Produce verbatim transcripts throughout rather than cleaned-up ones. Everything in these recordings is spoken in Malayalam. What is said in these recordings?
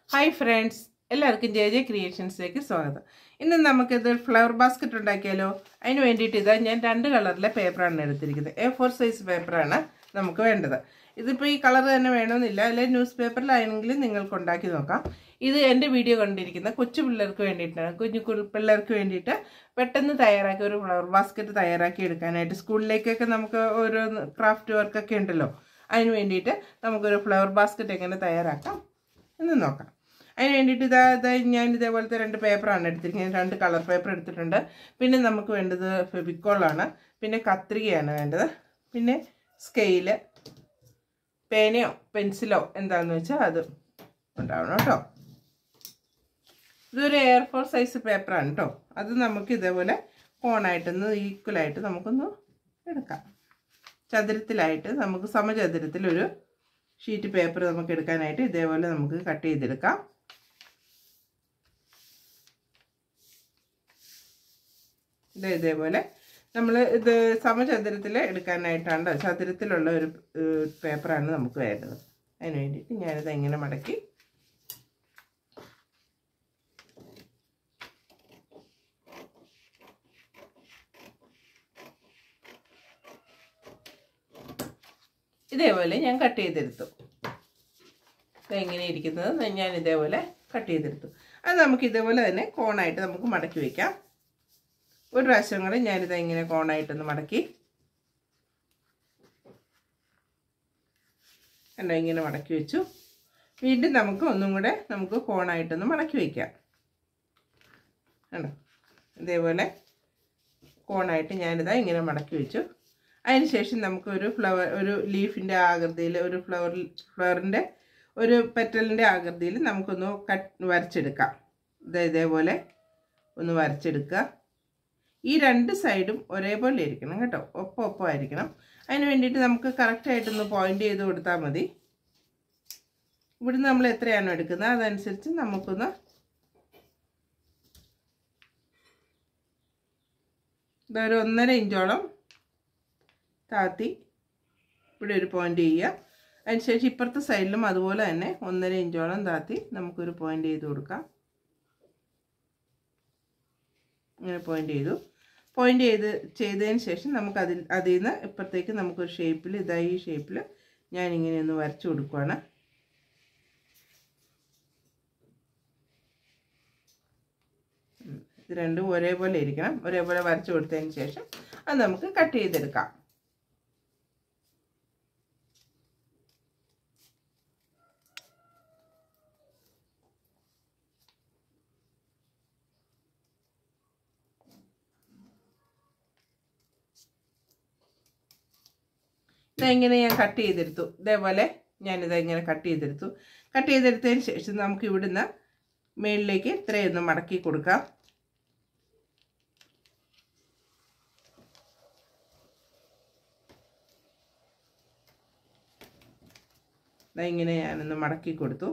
Hi friends, എല്ലാവർക്കും ജെ ജെ ക്രിയേഷൻസിലേക്ക് സ്വാഗതം. ഇന്ന് നമുക്കിത് ഫ്ലവർ ബാസ്ക്കറ്റ് ഉണ്ടാക്കിയാലോ? അതിന് വേണ്ടിയിട്ട് ഇതാ ഞാൻ രണ്ട് കളറിലെ പേപ്പറാണ് എടുത്തിരിക്കുന്നത്. എ ഫോർ സൈസ് പേപ്പറാണ് നമുക്ക് വേണ്ടത്. ഇതിപ്പോൾ ഈ കളർ തന്നെ വേണമെന്നില്ല, അല്ലെങ്കിൽ ന്യൂസ് പേപ്പറിലാണെങ്കിലും നിങ്ങൾക്ക് ഉണ്ടാക്കി നോക്കാം. ഇത് എൻ്റെ വീഡിയോ കണ്ടിരിക്കുന്ന കൊച്ചു പിള്ളേർക്ക് വേണ്ടിയിട്ടാണ്. കുഞ്ഞു പിള്ളേർക്ക് വേണ്ടിയിട്ട് പെട്ടെന്ന് തയ്യാറാക്കി ഒരു ഫ്ലവർ ബാസ്ക്കറ്റ് തയ്യാറാക്കി എടുക്കാനായിട്ട്, സ്കൂളിലേക്കൊക്കെ നമുക്ക് ഓരോ ക്രാഫ്റ്റ് വർക്കൊക്കെ ഉണ്ടല്ലോ, അതിന് വേണ്ടിയിട്ട് നമുക്കൊരു ഫ്ലവർ ബാസ്ക്കറ്റ് എങ്ങനെ തയ്യാറാക്കാം എന്ന് നോക്കാം. അതിന് വേണ്ടിയിട്ട് ഇതാ ഇതാ ഞാൻ ഇതേപോലത്തെ രണ്ട് പേപ്പറാണ് എടുത്തിരിക്കുന്നത്. രണ്ട് കളർ പേപ്പർ എടുത്തിട്ടുണ്ട്. പിന്നെ നമുക്ക് വേണ്ടത് ഫെവിക്കോളാണ്, പിന്നെ കത്രികയാണ് വേണ്ടത്, പിന്നെ സ്കെയില്, പേനയോ പെൻസിലോ എന്താണെന്ന് വെച്ചാൽ അത് ഉണ്ടാവണം കേട്ടോ. ഇതൊരു എയർ ഫോർ സൈസ് പേപ്പറാണ് കേട്ടോ. അത് നമുക്ക് ഇതേപോലെ കോണായിട്ടൊന്ന് ഈക്വലായിട്ട് നമുക്കൊന്ന് എടുക്കാം. ചതുരത്തിലായിട്ട് നമുക്ക് സമചതുരത്തിലൊരു ഷീറ്റ് പേപ്പർ നമുക്ക് എടുക്കാനായിട്ട് ഇതേപോലെ നമുക്ക് കട്ട് ചെയ്തെടുക്കാം. ഇത് ഇതേപോലെ നമ്മൾ ഇത് സമചതുരത്തിൽ എടുക്കാനായിട്ടാണ്, ചതുരത്തിലുള്ള ഒരു പേപ്പറാണ് നമുക്ക് വേണ്ടത്. അതിന് വേണ്ടിയിട്ട് ഞാനിത് ഇങ്ങനെ മടക്കി ഇതേപോലെ ഞാൻ കട്ട് ചെയ്തെടുത്തു. ഇതെങ്ങനെ ഇരിക്കുന്നത് ഞാൻ ഇതേപോലെ കട്ട് ചെയ്തെടുത്തു. അത് നമുക്ക് ഇതേപോലെ തന്നെ കോണായിട്ട് നമുക്ക് മടക്കി വയ്ക്കാം. ഒരു പ്രാവശ്യം കൂടെ ഞാനിത് ഇങ്ങനെ കോണായിട്ടൊന്ന് മടക്കി കണ്ടോ, ഇങ്ങനെ മടക്കി വെച്ചു. വീണ്ടും നമുക്ക് ഒന്നും കൂടെ നമുക്ക് കോണായിട്ടൊന്ന് മടക്കി വയ്ക്കാം. കണ്ടോ, ഇതേപോലെ കോണായിട്ട് ഞാനിതാ ഇങ്ങനെ മടക്കി വെച്ചു. അതിനുശേഷം നമുക്ക് ഒരു ഫ്ലവർ, ഒരു ലീഫിൻ്റെ ആകൃതിയിൽ, ഒരു ഫ്ലവർ ഫ്ലവറിൻ്റെ ഒരു പെറ്റലിൻ്റെ ആകൃതിയിൽ നമുക്കൊന്ന് കട്ട് വരച്ചെടുക്കാം. ഇത് ഇതേപോലെ ഒന്ന് വരച്ചെടുക്കുക. ഈ രണ്ട് സൈഡും ഒരേപോലെ ഇരിക്കണം കേട്ടോ, ഒപ്പം ഒപ്പമായിരിക്കണം. അതിന് വേണ്ടിയിട്ട് നമുക്ക് കറക്റ്റായിട്ടൊന്ന് പോയിൻ്റ് ചെയ്ത് കൊടുത്താൽ മതി. ഇവിടുന്ന് നമ്മൾ എത്രയാണോ എടുക്കുന്നത് അതനുസരിച്ച് നമുക്കൊന്ന് ഇതൊരു ഒന്നര ഇഞ്ചോളം താത്തി ഇവിടെ ഒരു പോയിൻ്റ് ചെയ്യുക. അതിനുശേഷം ഇപ്പുറത്തെ സൈഡിലും അതുപോലെ തന്നെ ഒന്നര ഇഞ്ചോളം താത്തി നമുക്കൊരു പോയിൻ്റ് ചെയ്ത് കൊടുക്കാം. ഇങ്ങനെ പോയിൻ്റ് ചെയ്തു. പോയിൻ്റ് ചെയ്ത് ചെയ്തതിന് ശേഷം നമുക്ക് അതിൽ അതിൽ നിന്ന് ഇപ്പുറത്തേക്ക് നമുക്കൊരു ഷേപ്പിൽ, ഇതായി ഈ ഷേപ്പിൽ ഞാനിങ്ങനെ ഒന്ന് വരച്ചു കൊടുക്കുകയാണ്. ഇത് രണ്ടും ഒരേപോലെ ഇരിക്കണം. ഒരേപോലെ വരച്ചു കൊടുത്തതിന് ശേഷം അത് നമുക്ക് കട്ട് ചെയ്തെടുക്കാം. ഇതെങ്ങനെ ഞാൻ കട്ട് ചെയ്തെടുത്തു. ഇതേപോലെ ഞാനിതെങ്ങനെ കട്ട് ചെയ്തെടുത്തു. കട്ട് ചെയ്തെടുത്തതിന് ശേഷം നമുക്ക് ഇവിടുന്ന് മേളിലേക്ക് ഇത്രയൊന്ന് മടക്കി കൊടുക്കാം. ഇങ്ങനെ ഞാനൊന്ന് മടക്കി കൊടുത്തു.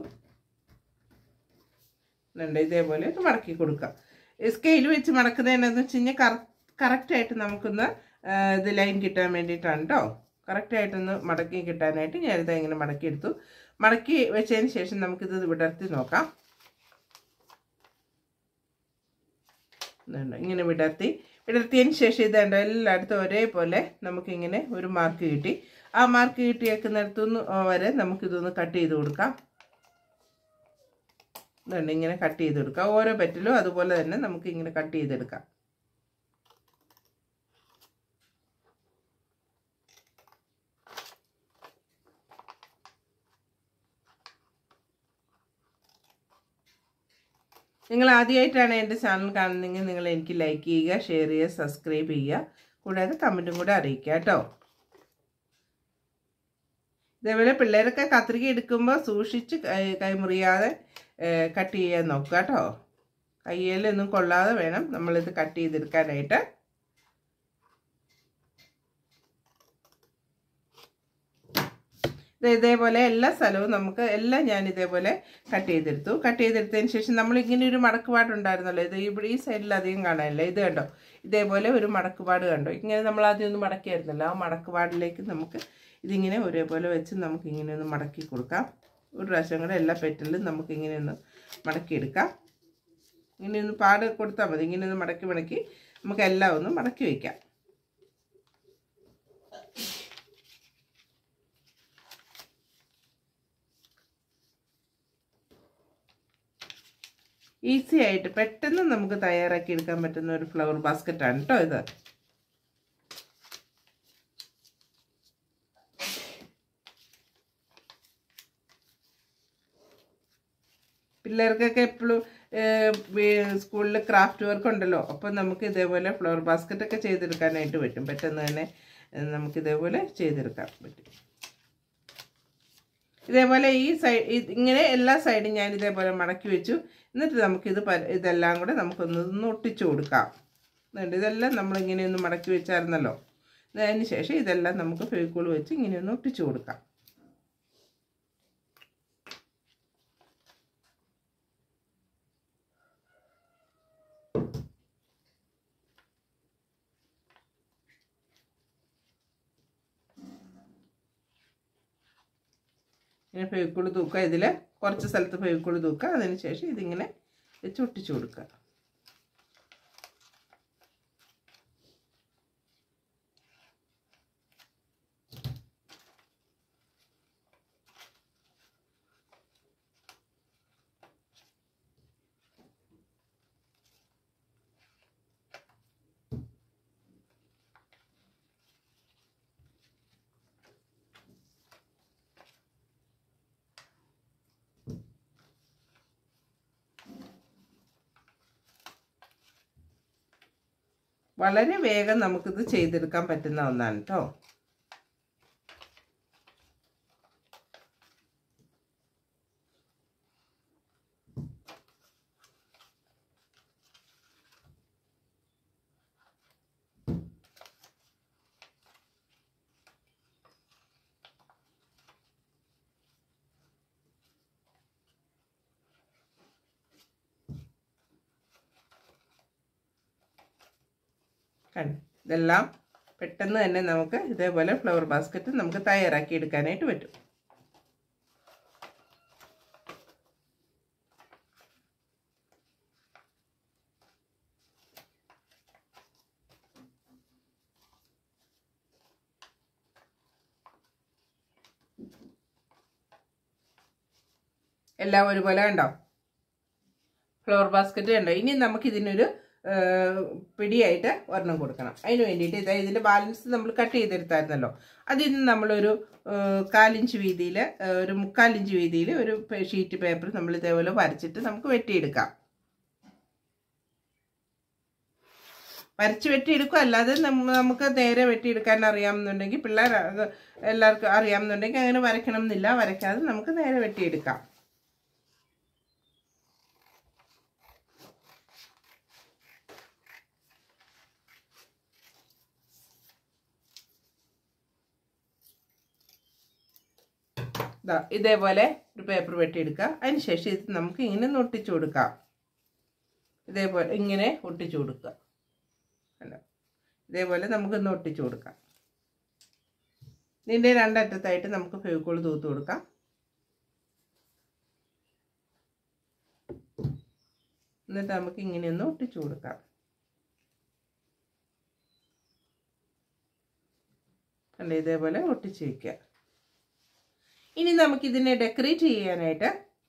രണ്ട് ഇതേപോലെ ഒന്ന് മടക്കി കൊടുക്കാം. സ്കെയിൽ വെച്ച് മടക്കുന്നതിനെന്ന് വെച്ച് കഴിഞ്ഞാൽ കറ കറക്റ്റായിട്ട് നമുക്കൊന്ന് ഇത് ലൈൻ കിട്ടാൻ വേണ്ടിയിട്ടാണ് കേട്ടോ. കറക്റ്റായിട്ടൊന്ന് മടക്കി കിട്ടാനായിട്ട് ഞാനിത് ഇങ്ങനെ മടക്കിയെടുത്തു. മടക്കി വെച്ചതിന് ശേഷം നമുക്കിത് വിടർത്തി നോക്കാം. ഇങ്ങനെ വിടർത്തി വിടർത്തിയതിന് ശേഷം ഇതുണ്ട് എല്ലായിടത്തും ഒരേപോലെ നമുക്കിങ്ങനെ ഒരു മാർക്ക് കിട്ടി. ആ മാർക്ക് കിട്ടിയേക്കുന്നിടത്തുനിന്ന് വരെ നമുക്കിതൊന്ന് കട്ട് ചെയ്ത് കൊടുക്കാം. ഇതുണ്ട്, ഇങ്ങനെ കട്ട് ചെയ്ത് കൊടുക്കാം. ഓരോ പെറ്റിലും അതുപോലെ തന്നെ നമുക്കിങ്ങനെ കട്ട് ചെയ്തെടുക്കാം. നിങ്ങൾ ആദ്യമായിട്ടാണ് എൻ്റെ ചാനൽ കാണുന്നതെങ്കിൽ നിങ്ങൾ എനിക്ക് ലൈക്ക് ചെയ്യുക, ഷെയർ ചെയ്യുക, സബ്സ്ക്രൈബ് ചെയ്യുക, കൂടാതെ കമൻറ്റും കൂടെ അറിയിക്കുക കേട്ടോ. ഇതേപോലെ പിള്ളേരൊക്കെ കത്രിക എടുക്കുമ്പോൾ സൂക്ഷിച്ച് കൈമുറിയാതെ കട്ട് ചെയ്യാൻ നോക്കുക കേട്ടോ. കയ്യിലൊന്നും കൊള്ളാതെ വേണം നമ്മളിത് കട്ട് ചെയ്തെടുക്കാനായിട്ട്. ഇതേപോലെ എല്ലാ സ്ഥലവും നമുക്ക് എല്ലാം ഞാൻ ഇതേപോലെ കട്ട് ചെയ്തെടുത്തു. കട്ട് ചെയ്തെടുത്തതിന് ശേഷം നമ്മളിങ്ങനെ ഒരു മടക്കുപാടുണ്ടായിരുന്നല്ലോ, ഇത് ഇവിടെ ഈ സൈഡിൽ അധികം കാണാനില്ല. ഇത് കണ്ടോ, ഇതേപോലെ ഒരു മടക്കുപാട് കണ്ടോ. ഇങ്ങനെ നമ്മൾ ആദ്യം ഒന്ന് മടക്കിയായിരുന്നല്ലോ, ആ മടക്കുപാടിലേക്ക് നമുക്ക് ഇതിങ്ങനെ ഒരേപോലെ വെച്ച് നമുക്കിങ്ങനെ ഒന്ന് മടക്കി കൊടുക്കാം. ഒരു പ്രാവശ്യം കൂടെ എല്ലാ പെറ്റലിലും നമുക്ക് ഇങ്ങനെ ഒന്ന് മടക്കിയെടുക്കാം. ഇങ്ങനെ ഒന്ന് പാട് കൊടുത്താൽ മതി. ഇങ്ങനെ ഒന്ന് മടക്കി മടക്കി നമുക്ക് എല്ലാം ഒന്ന് മടക്കി വയ്ക്കാം. ഈസി ആയിട്ട് പെട്ടെന്ന് നമുക്ക് തയ്യാറാക്കി എടുക്കാൻ പറ്റുന്ന ഒരു ഫ്ലവർ ബാസ്ക്കറ്റാണ് കേട്ടോ ഇത്. പിള്ളേർക്കൊക്കെ എപ്പോഴും സ്കൂളിൽ ക്രാഫ്റ്റ് വർക്ക് ഉണ്ടല്ലോ, അപ്പോൾ നമുക്ക് ഇതേപോലെ ഫ്ലവർ ബാസ്ക്കറ്റൊക്കെ ചെയ്തെടുക്കാനായിട്ട് പറ്റും. പെട്ടെന്ന് തന്നെ നമുക്ക് ഇതേപോലെ ചെയ്തെടുക്കാൻ പറ്റും. ഇതേപോലെ ഈ സൈഡ് ഇങ്ങനെ എല്ലാ സൈഡും ഞാൻ ഇതേപോലെ മടക്കി വെച്ചു. എന്നിട്ട് നമുക്കിത് ഇതെല്ലാം കൂടെ നമുക്കൊന്ന് ഒട്ടിച്ചു കൊടുക്കാം. എന്നിട്ട് ഇതെല്ലാം നമ്മളിങ്ങനെ ഒന്ന് മടക്കി വെച്ചായിരുന്നല്ലോ. അതിന് ശേഷം ഇതെല്ലാം നമുക്ക് ഫെവിക്കോൾ വെച്ച് ഇങ്ങനെ ഒന്ന് ഒട്ടിച്ചു കൊടുക്കാം. ഇങ്ങനെ ഫെവിക്കോൾ തൂക്കുക. ഇതിൽ കുറച്ച് സ്ഥലത്ത് ഫെവിക്കോൾ തൂക്കുക. അതിന് ശേഷം ഇതിങ്ങനെ വെച്ച് ഒട്ടിച്ചു കൊടുക്കുക. വളരെ വേഗം നമുക്കിത് ചെയ്തെടുക്കാൻ പറ്റുന്ന ഒന്നാണ് കേട്ടോ. കണ്ടു, ഇതെല്ലാം പെട്ടെന്ന് തന്നെ നമുക്ക് ഇതേപോലെ ഫ്ലവർ ബാസ്ക്കറ്റ് നമുക്ക് തയ്യാറാക്കി എടുക്കാനായിട്ട് പറ്റും. എല്ലാം ഒരുപോലെ കണ്ടോ ഫ്ലവർ ബാസ്ക്കറ്റ് കണ്ടോ. ഇനി നമുക്ക് ഇതിനൊരു പിടിയായിട്ട് ഒരെണ്ണം കൊടുക്കണം. അതിന് വേണ്ടിയിട്ട് ഇതാ ഇതിൻ്റെ ബാലൻസ് നമ്മൾ കട്ട് ചെയ്തെടുത്തായിരുന്നല്ലോ, അതിൽ നിന്ന് നമ്മളൊരു കാലിഞ്ച് വീതിയിൽ ഒരു മുക്കാലിഞ്ച് വീതിയിൽ ഒരു ഷീറ്റ് പേപ്പർ നമ്മൾ ഇതേപോലെ വരച്ചിട്ട് നമുക്ക് വെട്ടിയെടുക്കാം. വരച്ച് വെട്ടിയെടുക്കും. അല്ലാതെ നമുക്ക് നേരെ വെട്ടിയെടുക്കാൻ അറിയാമെന്നുണ്ടെങ്കിൽ, പിള്ളേർ എല്ലാവർക്കും അറിയാമെന്നുണ്ടെങ്കിൽ അങ്ങനെ വരയ്ക്കണം എന്നില്ല. വരയ്ക്കാതെ നമുക്ക് നേരെ വെട്ടിയെടുക്കാം. ഇതേപോലെ ഒരു പേപ്പർ വെട്ടിയെടുക്കുക. അതിന് ശേഷം ഇത് നമുക്ക് ഇങ്ങനെ ഒട്ടിച്ചു കൊടുക്കാം. ഇതേപോലെ ഇങ്ങനെ ഒട്ടിച്ചു കൊടുക്കുക. അല്ല, ഇതേപോലെ നമുക്കൊന്ന് ഒട്ടിച്ചു കൊടുക്കാം. ഇതിൻ്റെ രണ്ടറ്റത്തായിട്ട് നമുക്ക് ഫെവിക്കോൾ തൂത്ത് കൊടുക്കാം. എന്നിട്ട് നമുക്ക് ഇങ്ങനെയൊന്ന് ഒട്ടിച്ചു കൊടുക്കാം. അല്ല, ഇതേപോലെ ഒട്ടിച്ച് വയ്ക്കുക. ഇനി നമുക്കിതിനെ ഡെക്കറേറ്റ് ചെയ്യാനായിട്ട്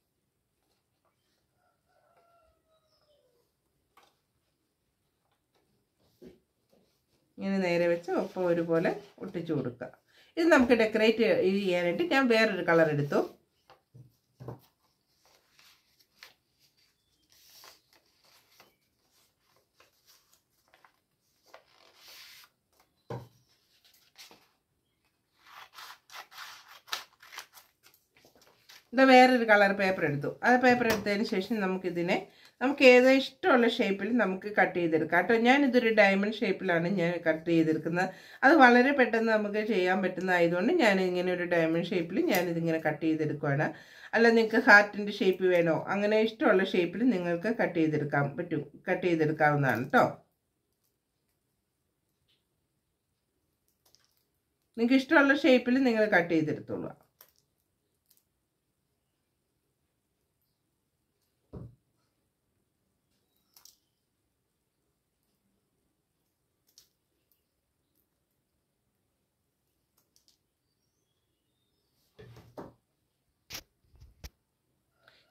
ഇങ്ങനെ നേരെ വെച്ച് ഒപ്പം ഒരുപോലെ ഒട്ടിച്ചു കൊടുക്കുക. ഇത് നമുക്ക് ഡെക്കറേറ്റ് ചെയ്യാനായിട്ട് ഞാൻ വേറൊരു കളർ എടുത്തു. ഇത് വേറൊരു കളർ പേപ്പർ എടുത്തു. ആ പേപ്പർ എടുത്തതിന് ശേഷം നമുക്കിതിനെ നമുക്ക് ഏതോ ഇഷ്ടമുള്ള ഷേപ്പിൽ നമുക്ക് കട്ട് ചെയ്തെടുക്കാം കേട്ടോ. ഞാനിതൊരു ഡയമണ്ട് ഷേപ്പിലാണ് ഞാൻ കട്ട് ചെയ്തെടുക്കുന്നത്. അത് വളരെ പെട്ടെന്ന് നമുക്ക് ചെയ്യാൻ പറ്റുന്നതായതുകൊണ്ട് ഞാൻ ഇങ്ങനെ ഒരു ഡയമണ്ട് ഷേപ്പിൽ ഞാനിതിങ്ങനെ കട്ട് ചെയ്തെടുക്കുകയാണ്. അല്ല, നിങ്ങൾക്ക് ഹാർട്ടിൻ്റെ ഷേപ്പ് വേണോ, അങ്ങനെ ഇഷ്ടമുള്ള ഷേപ്പിൽ നിങ്ങൾക്ക് കട്ട് ചെയ്തെടുക്കാൻ പറ്റും കട്ട് ചെയ്തെടുക്കാവുന്നതാണ് കേട്ടോ. നിങ്ങൾക്ക് ഇഷ്ടമുള്ള ഷേപ്പിൽ നിങ്ങൾ കട്ട് ചെയ്തെടുത്തോളൂ.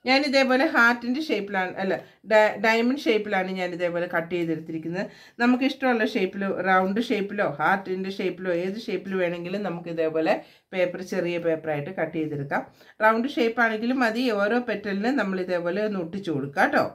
ഞാൻ ഇതേപോലെ ഹാർട്ടിൻ്റെ ഷേപ്പിലാണ് അല്ല ഡയമണ്ട് ഷേപ്പിലാണ് ഞാൻ ഇതേപോലെ കട്ട് ചെയ്തെടുത്തിരിക്കുന്നത്. നമുക്ക് ഇഷ്ടമുള്ള ഷേപ്പിലോ റൗണ്ട് ഷേപ്പിലോ ഹാർട്ടിൻ്റെ ഷേപ്പിലോ ഏത് ഷേപ്പിൽ വേണമെങ്കിലും നമുക്ക് ഇതേപോലെ പേപ്പർ ചെറിയ പേപ്പറായിട്ട് കട്ട് ചെയ്തെടുക്കാം. റൗണ്ട് ഷേപ്പ് ആണെങ്കിലും മതി. ഓരോ പെറ്റലിന് നമ്മൾ ഇതേപോലെ ഒന്ന് ഒട്ടിച്ചു കൊടുക്കാം കേട്ടോ.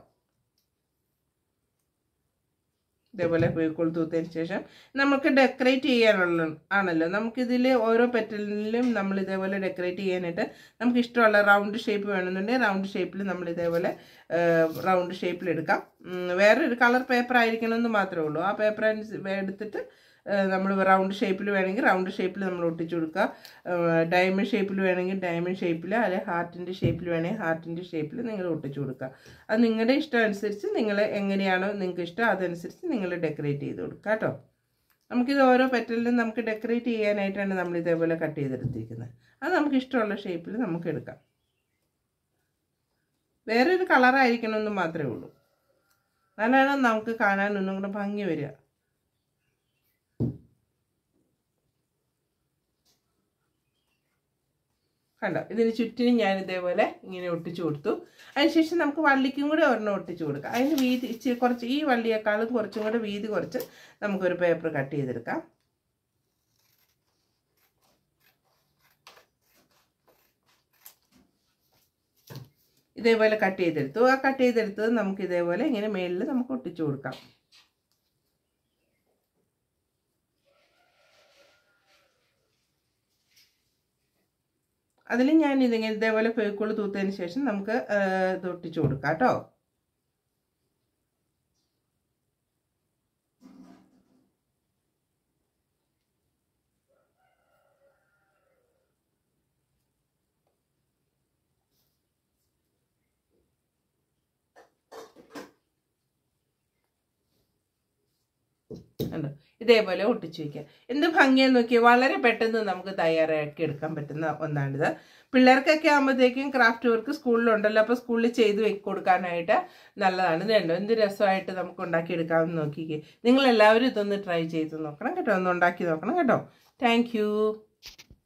ഇതേപോലെ പുഴുക്കോൾ തൂത്തതിന് ശേഷം നമുക്ക് ഡെക്കറേറ്റ് ചെയ്യാനുള്ള ആണല്ലോ, നമുക്കിതിൽ ഓരോ പെറ്റലിലും നമ്മൾ ഇതേപോലെ ഡെക്കറേറ്റ് ചെയ്യാനായിട്ട് നമുക്ക് ഇഷ്ടമുള്ള റൗണ്ട് ഷേപ്പ് വേണമെന്നുണ്ടെങ്കിൽ റൗണ്ട് ഷേപ്പിൽ നമ്മൾ ഇതേപോലെ റൗണ്ട് ഷേപ്പിൽ എടുക്കാം. വേറൊരു കളർ പേപ്പർ ആയിരിക്കണമെന്ന് മാത്രമേ ഉള്ളൂ. ആ പേപ്പർ എടുത്തിട്ട് നമ്മൾ റൗണ്ട് ഷേപ്പിൽ വേണമെങ്കിൽ റൗണ്ട് ഷേപ്പിൽ നമ്മൾ ഒട്ടിച്ചു കൊടുക്കുക. ഡയമണ്ട് ഷേപ്പിൽ വേണമെങ്കിൽ ഡയമണ്ട് ഷേപ്പിൽ, അല്ലെങ്കിൽ ഹാർട്ടിൻ്റെ ഷേപ്പിൽ വേണമെങ്കിൽ ഹാർട്ടിൻ്റെ ഷേപ്പിൽ നിങ്ങൾ ഒട്ടിച്ചു കൊടുക്കുക. അത് നിങ്ങളുടെ ഇഷ്ടം അനുസരിച്ച് നിങ്ങൾ എങ്ങനെയാണോ നിങ്ങൾക്ക് ഇഷ്ടം അതനുസരിച്ച് നിങ്ങൾ ഡെക്കറേറ്റ് ചെയ്ത് കൊടുക്കുക കേട്ടോ. നമുക്കിത് ഓരോ പെറ്റലിലും നമുക്ക് ഡെക്കറേറ്റ് ചെയ്യാനായിട്ടാണ് നമ്മൾ ഇതേപോലെ കട്ട് ചെയ്തെടുത്തിരിക്കുന്നത്. അത് നമുക്ക് ഇഷ്ടമുള്ള ഷേപ്പിൽ നമുക്ക് എടുക്കാം. വേറൊരു കളറായിരിക്കണമെന്ന് മാത്രമേ ഉള്ളൂ. നല്ലതാണ് നമുക്ക് കാണാൻ ഒന്നും കൂടെ ഭംഗി വരിക. കണ്ടോ, ഇതിന് ചുറ്റിനും ഞാൻ ഇതേപോലെ ഇങ്ങനെ ഒട്ടിച്ചു കൊടുത്തു. അതിനുശേഷം നമുക്ക് വള്ളിക്കും കൂടെ ഒരെണ്ണം ഒട്ടിച്ചു കൊടുക്കാം. അതിന് വീതി ഇച്ചിരി കുറച്ച്, ഈ വള്ളിയേക്കാളും കുറച്ചും കൂടെ വീതി കുറച്ച് നമുക്കൊരു പേപ്പർ കട്ട് ചെയ്തെടുക്കാം. ഇതേപോലെ കട്ട് ചെയ്തെടുത്തു. ആ കട്ട് ചെയ്തെടുത്തത് നമുക്ക് ഇതേപോലെ ഇങ്ങനെ മേളിൽ നമുക്ക് ഒട്ടിച്ചു കൊടുക്കാം. അതിൽ ഞാൻ ഇതിങ്ങനെ ഇതേപോലെ ഫെവിക്കോൾ തൂത്തതിന് ശേഷം നമുക്ക് ഇത് ഒട്ടിച്ചു കൊടുക്കാം കേട്ടോ. ഇതേപോലെ ഒട്ടിച്ചു വയ്ക്കുക. എന്ത് ഭംഗിയെന്ന് നോക്കിയാൽ വളരെ പെട്ടെന്ന് നമുക്ക് തയ്യാറാക്കി എടുക്കാൻ പറ്റുന്ന ഒന്നാണിത്. പിള്ളേർക്കൊക്കെ ആകുമ്പോഴത്തേക്കും ക്രാഫ്റ്റ് വർക്ക് സ്കൂളിലുണ്ടല്ലോ, അപ്പോൾ സ്കൂളിൽ ചെയ്ത് വെക്ക് കൊടുക്കാനായിട്ട് നല്ലതാണ്. ഇതുണ്ടോ എന്ത് രസമായിട്ട് നമുക്ക് ഉണ്ടാക്കിയെടുക്കാമെന്ന് നോക്കിക്കേ. നിങ്ങളെല്ലാവരും ഇതൊന്ന് ട്രൈ ചെയ്ത് നോക്കണം കേട്ടോ, ഒന്ന് ഉണ്ടാക്കി നോക്കണം കേട്ടോ. താങ്ക്